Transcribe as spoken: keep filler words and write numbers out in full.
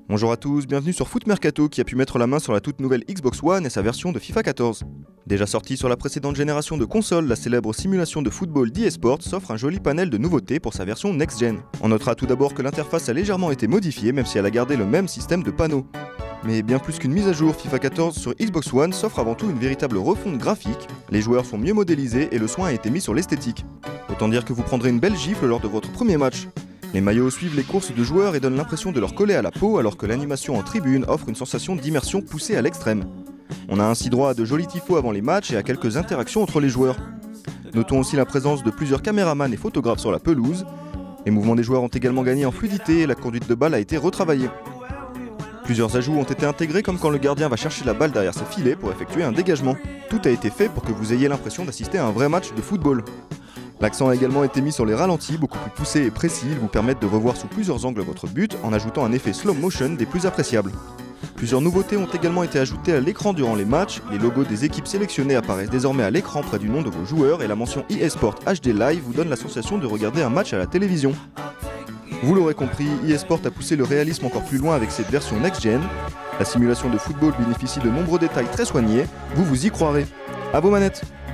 Bonjour à tous, bienvenue sur Foot Mercato qui a pu mettre la main sur la toute nouvelle Xbox One et sa version de FIFA quatorze. Déjà sortie sur la précédente génération de consoles, la célèbre simulation de football d'eSports s'offre un joli panel de nouveautés pour sa version next-gen. On notera tout d'abord que l'interface a légèrement été modifiée même si elle a gardé le même système de panneaux. Mais bien plus qu'une mise à jour, FIFA quatorze sur Xbox One s'offre avant tout une véritable refonte graphique, les joueurs sont mieux modélisés et le soin a été mis sur l'esthétique. Autant dire que vous prendrez une belle gifle lors de votre premier match. Les maillots suivent les courses de joueurs et donnent l'impression de leur coller à la peau alors que l'animation en tribune offre une sensation d'immersion poussée à l'extrême. On a ainsi droit à de jolis tifos avant les matchs et à quelques interactions entre les joueurs. Notons aussi la présence de plusieurs caméramans et photographes sur la pelouse. Les mouvements des joueurs ont également gagné en fluidité et la conduite de balle a été retravaillée. Plusieurs ajouts ont été intégrés comme quand le gardien va chercher la balle derrière ses filets pour effectuer un dégagement. Tout a été fait pour que vous ayez l'impression d'assister à un vrai match de football. L'accent a également été mis sur les ralentis, beaucoup plus poussés et précis, ils vous permettent de revoir sous plusieurs angles votre but en ajoutant un effet slow motion des plus appréciables. Plusieurs nouveautés ont également été ajoutées à l'écran durant les matchs, les logos des équipes sélectionnées apparaissent désormais à l'écran près du nom de vos joueurs et la mention eSport H D Live vous donne la sensation de regarder un match à la télévision. Vous l'aurez compris, eSport a poussé le réalisme encore plus loin avec cette version next-gen. La simulation de football bénéficie de nombreux détails très soignés, vous vous y croirez. À vos manettes!